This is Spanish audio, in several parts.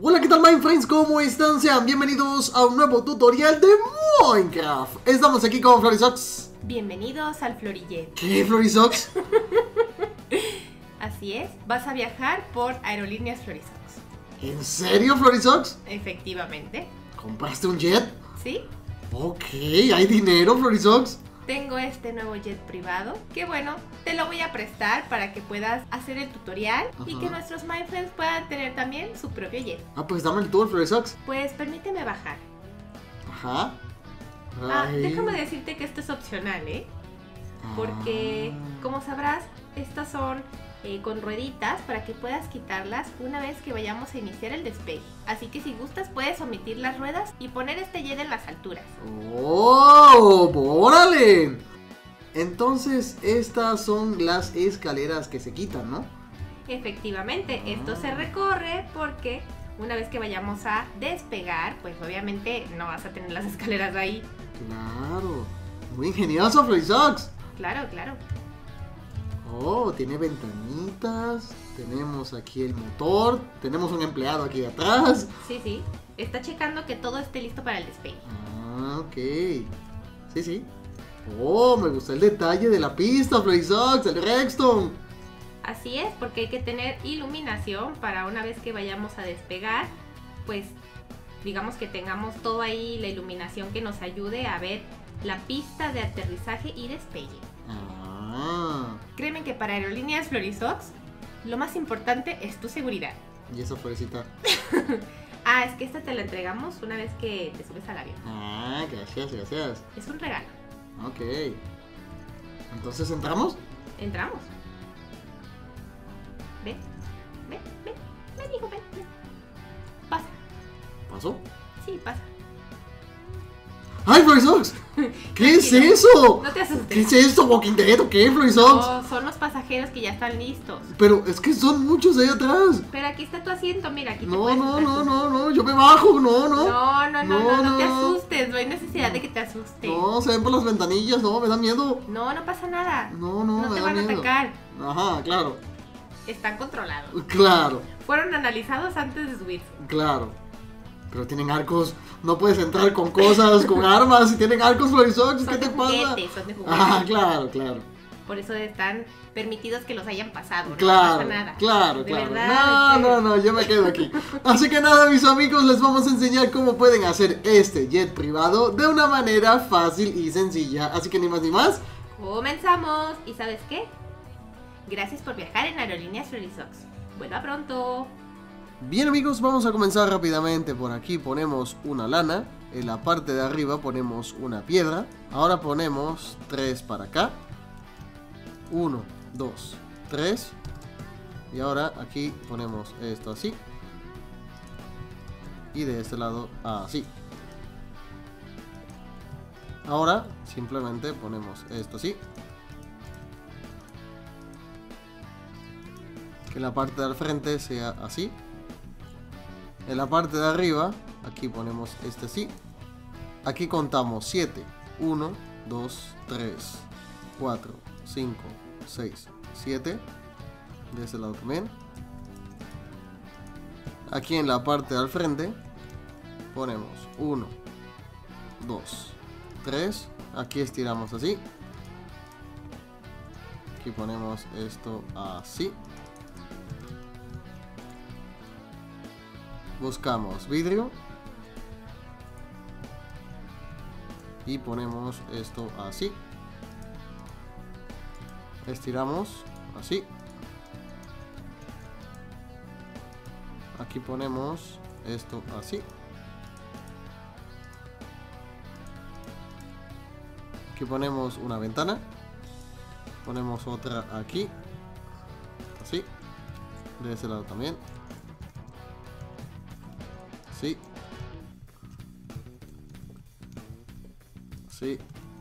Hola, ¿qué tal, Minecraft? ¿Cómo están? Sean bienvenidos a un nuevo tutorial de Minecraft. Estamos aquí con Florisox. Bienvenidos al Florijet. ¿Qué, Florisox? Así es, vas a viajar por Aerolíneas Florisox. ¿En serio, Florisox? Efectivamente. ¿Compraste un jet? ¿Sí? Ok, ¿hay dinero, Florisox? Tengo este nuevo jet privado que, bueno, te lo voy a prestar para que puedas hacer el tutorial. Ajá. Y que nuestros Minefriends puedan tener también su propio jet. Ah, pues dame el tour, Florisox. Pues permíteme bajar. Ajá. Déjame decirte que esto es opcional, ¿eh? Porque, como sabrás, estas son con rueditas para que puedas quitarlas una vez que vayamos a iniciar el despegue. Así que si gustas puedes omitir las ruedas y poner este jet en las alturas. ¡Oh! ¡Órale! Entonces, estas son las escaleras que se quitan, ¿no? Efectivamente, esto se recorre porque una vez que vayamos a despegar, pues obviamente no vas a tener las escaleras ahí. Claro. Muy ingenioso, Florisox. Claro, claro. Oh, tiene ventanitas. Tenemos aquí el motor. Tenemos un empleado aquí atrás. Sí, sí. Está checando que todo esté listo para el despegue. Ah, ok. Sí, sí. Oh, me gusta el detalle de la pista, Florisox, el redstone. Así es, porque hay que tener iluminación para una vez que vayamos a despegar, pues digamos que tengamos todo ahí, la iluminación que nos ayude a ver la pista de aterrizaje y despegue. Ah. Créeme que para Aerolíneas Florisox, lo más importante es tu seguridad. Y esa florecita. Es que esta te la entregamos una vez que te subes al avión. Ah, gracias, gracias. Es un regalo. Ok. Entonces, ¿entramos? Entramos. Ven, ven, ven, ven, hijo, ven, ven. Pasa. ¿Pasó? Sí, pasa. ¡Ay, Florisox! ¿Qué es Tranquilo. eso? No te asustes. ¿Qué es esto? ¿Walking Dead o qué, Florisox? No, son los pasajeros que ya están listos. Pero es que son muchos ahí atrás. Pero aquí está tu asiento, mira, aquí te No, puedes no, sentar no, tú. no, no, yo me bajo, no, no. No te asustes, no hay necesidad de que te asustes. No, se ven por las ventanillas, no, me da miedo. No pasa nada. No, No me te da van a miedo. atacar. Ajá, claro, Están controlados. claro, Fueron analizados antes de subirse. claro. Pero tienen arcos, no puedes entrar con cosas, con armas, si tienen arcos, Florisox, ¿qué Son te de pasa? juguete, son de juguete. Ah, claro, claro. Por eso están permitidos que los hayan pasado. No Claro, pasa nada. claro, De claro. verdad, No, yo me quedo aquí. Así que nada, mis amigos, les vamos a enseñar cómo pueden hacer este jet privado de una manera fácil y sencilla. Así que ni más ni más. Comenzamos. ¿Y sabes qué? Gracias por viajar en Aerolíneas Florisox. Vuelva pronto. Bien, amigos, vamos a comenzar rápidamente. Por aquí ponemos una lana. En la parte de arriba ponemos una piedra. Ahora ponemos 3 para acá. 1, 2, 3. Y ahora aquí ponemos esto así. Y de este lado así. Ahora simplemente ponemos esto así. Que la parte del frente sea así. En la parte de arriba, aquí ponemos este así. Aquí contamos 7. 1, 2, 3, 4, 5, 6, 7. De ese lado también. Aquí en la parte del frente ponemos 1, 2, 3. Aquí estiramos así. Aquí ponemos esto así. Buscamos vidrio y ponemos esto así. Estiramos así. Aquí ponemos esto así. Aquí ponemos una ventana. Ponemos otra aquí. Así. De ese lado también. Sí. Sí.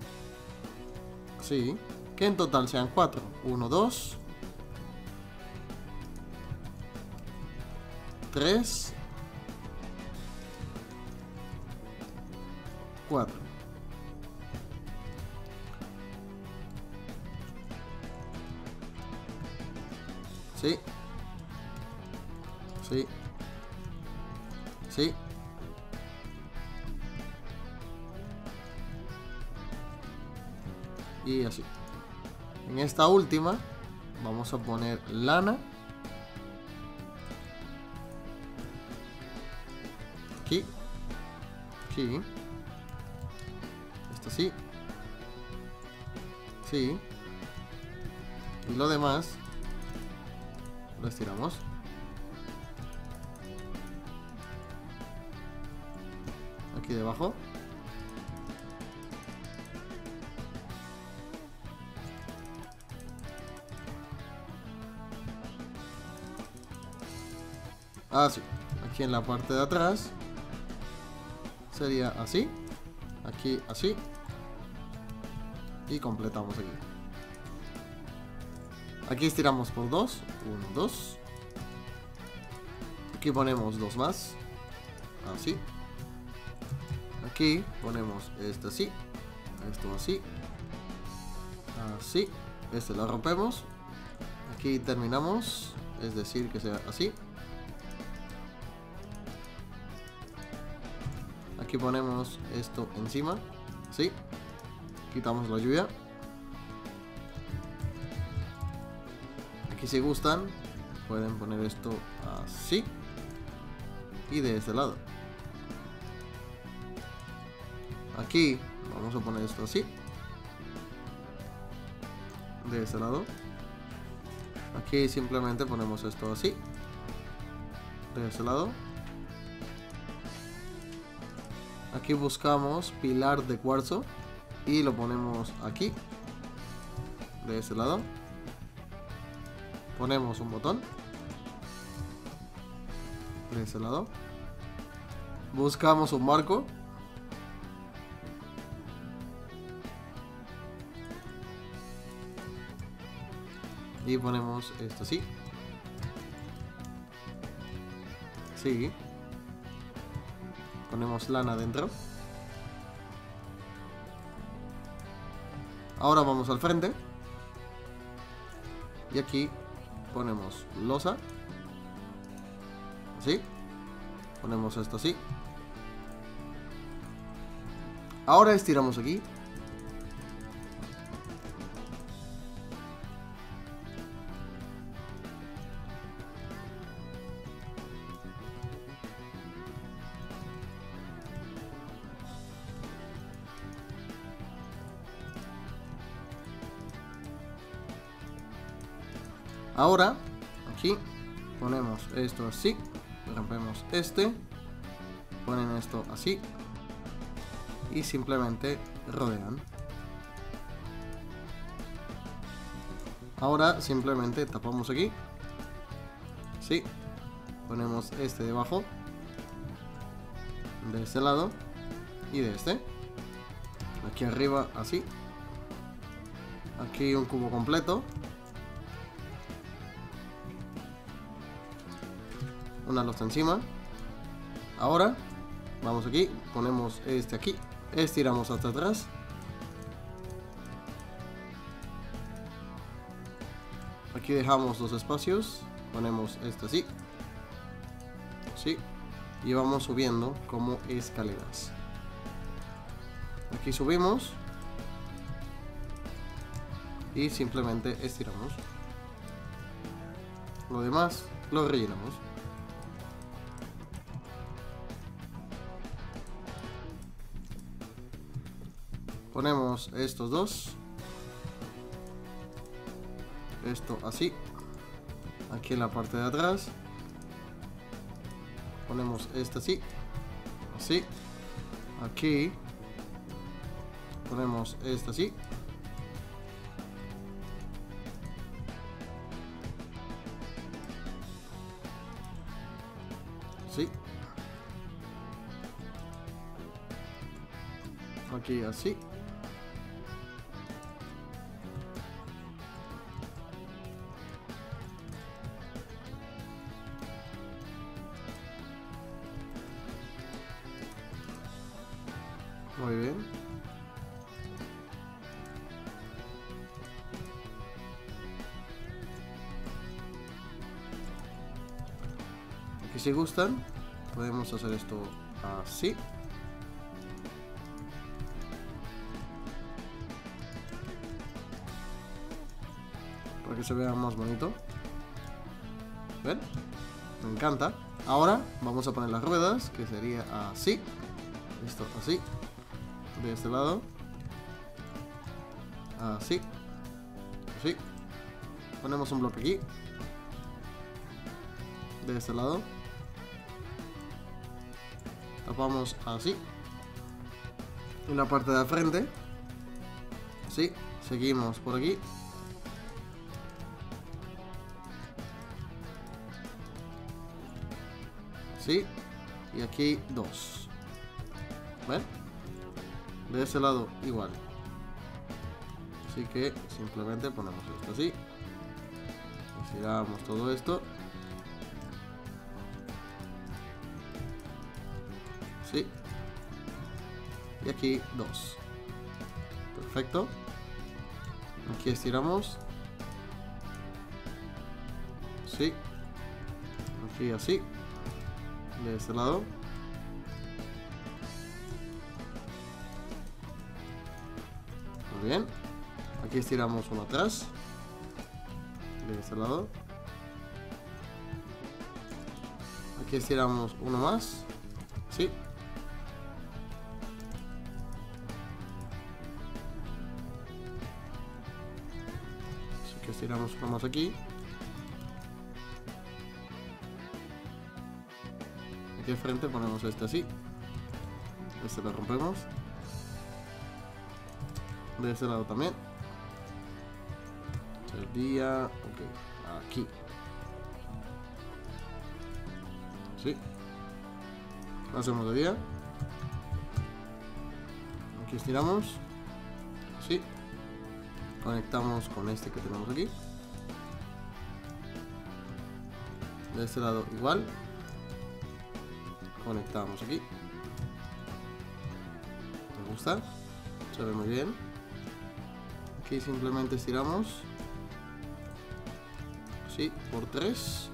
Sí. Que en total sean 4. 1, 2. 3. 4. Sí. Sí. Así. Y así. En esta última vamos a poner lana. Aquí. Aquí. Esto sí. Sí. Y lo demás lo estiramos. Aquí debajo. Así. Aquí en la parte de atrás sería así. Aquí así. Y completamos aquí. Aquí estiramos por 2. 1, 2. Aquí ponemos 2 más. Así. Aquí ponemos este así. Esto así. Así. Este lo rompemos. Aquí terminamos. Es decir, que sea así. Aquí ponemos esto encima. Así. Quitamos la lluvia. Aquí si gustan pueden poner esto así. Y de este lado. Aquí vamos a poner esto así. De este lado. Aquí simplemente ponemos esto así. De este lado. Aquí buscamos pilar de cuarzo. Y lo ponemos aquí. De este lado. Ponemos un botón. De este lado. Buscamos un marco. Y ponemos esto así. Sí. Ponemos lana dentro. Ahora vamos al frente. Y aquí ponemos losa. Así. Ponemos esto así. Ahora estiramos aquí. Ahora, aquí ponemos esto así, rompemos este, ponen esto así y simplemente rodean. Ahora simplemente tapamos aquí, sí, ponemos este debajo, de este lado y de este, aquí arriba así, aquí un cubo completo. Una losa encima. Ahora vamos aquí, ponemos este aquí, estiramos hasta atrás. Aquí dejamos los espacios, ponemos este así. Sí. Y vamos subiendo como escaleras. Aquí subimos. Y simplemente estiramos. Lo demás lo rellenamos. Ponemos estos dos. Esto así. Aquí en la parte de atrás. Ponemos este así. Así. Aquí. Ponemos este así. Así. Aquí así. Muy bien. Aquí si gustan podemos hacer esto así. Para que se vea más bonito. ¿Ven? Me encanta. Ahora vamos a poner las ruedas, que sería así. Esto así. De este lado. Así. Así. Ponemos un bloque aquí. De este lado. Tapamos así. Y la parte de frente. Así. Seguimos por aquí. Así. Y aquí dos. ¿Ven? De ese lado igual. Así que simplemente ponemos esto así. Estiramos todo esto. Sí. Y aquí dos. Perfecto. Aquí estiramos. Sí. Aquí así. De este lado. Muy bien. Aquí estiramos uno atrás. De este lado. Aquí estiramos uno más. Sí. Así que estiramos uno más aquí. Aquí al frente ponemos este así. Este lo rompemos. De este lado también. Sería... ok, aquí. Sí. Lo hacemos de día. Aquí estiramos. Sí. Conectamos con este que tenemos aquí. De este lado igual. Conectamos aquí. ¿Me gusta? Se ve muy bien. Aquí simplemente estiramos. Sí, por 3.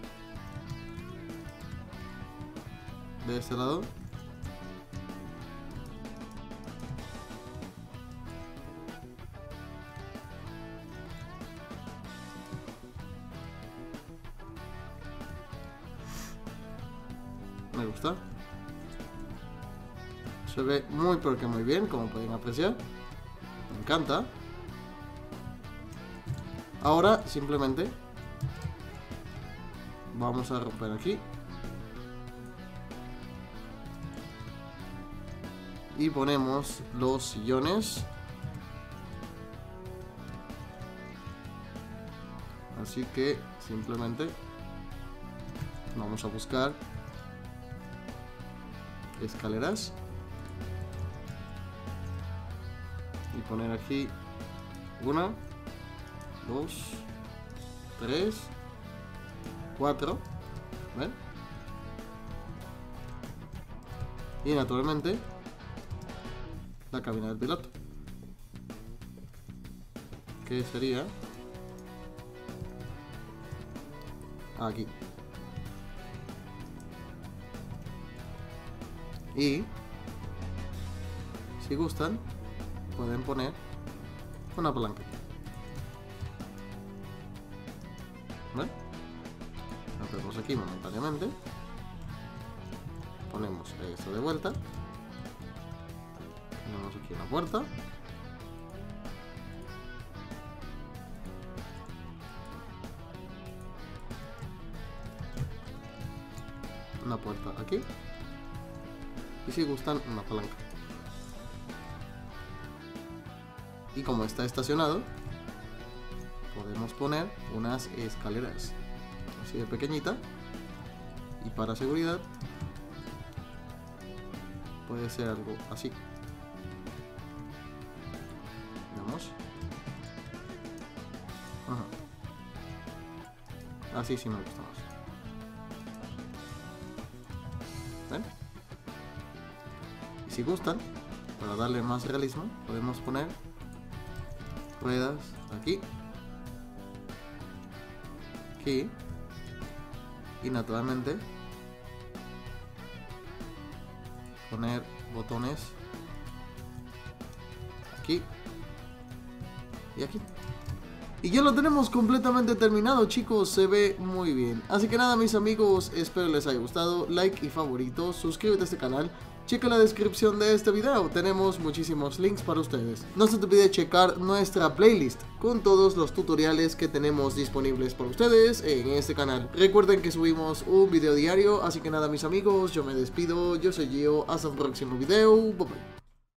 De este lado. Me gusta. Se ve muy pero que muy bien, como pueden apreciar. Me encanta. Ahora simplemente vamos a romper aquí. Y ponemos los sillones. Así que simplemente vamos a buscar escaleras. Y poner aquí 1, 2, 3, 4. ¿Ven? Y naturalmente la cabina del piloto, que sería aquí. Y si gustan pueden poner una palanca. ¿Ven? Lo hacemos aquí momentáneamente. Ponemos esto de vuelta. Ponemos aquí una puerta. Una puerta aquí. Y si gustan, una palanca. Y como está estacionado, podemos poner unas escaleras así de pequeñita. Y para seguridad puede ser algo así. Vamos. Ajá. Así sí me gusta más. ¿Ven? Y si gustan, para darle más realismo, podemos poner ruedas aquí, aquí, y naturalmente poner botones aquí y aquí. Y ya lo tenemos completamente terminado, chicos, se ve muy bien. Así que nada, mis amigos, espero les haya gustado. Like y favorito, suscríbete a este canal. Checa la descripción de este video, tenemos muchísimos links para ustedes. No se te olvide checar nuestra playlist con todos los tutoriales que tenemos disponibles para ustedes en este canal. Recuerden que subimos un video diario, así que nada, mis amigos, yo me despido, yo soy Gio, hasta un próximo video, bye bye.